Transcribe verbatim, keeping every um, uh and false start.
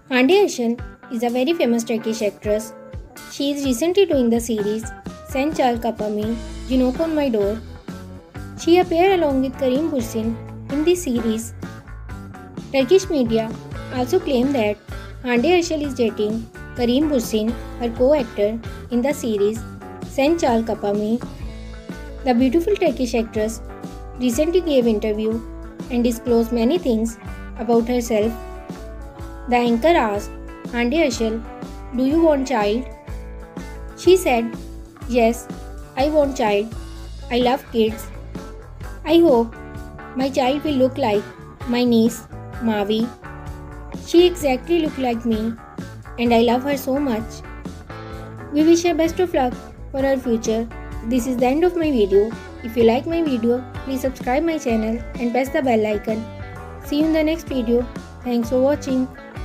Hande Erçel is a very famous Turkish actress. She is recently doing the series Sen Çal Kapımı, You Knock on My Door. She appeared along with Karim Bürsin in this series. Turkish media also claim that Hande Erçel is dating Karim Bürsin, her co-actor in the series Sen Çal Kapımı. The beautiful Turkish actress recently gave interview and disclosed many things about herself. The anchor asked Hande Erçel, "Do you want child?" She said, "Yes, I want child. I love kids. I hope my child will look like my niece, Mavi. She exactly looks like me and I love her so much." We wish her best of luck for her future. This is the end of my video. If you like my video, please subscribe my channel and press the bell icon. See you in the next video. Thanks for watching.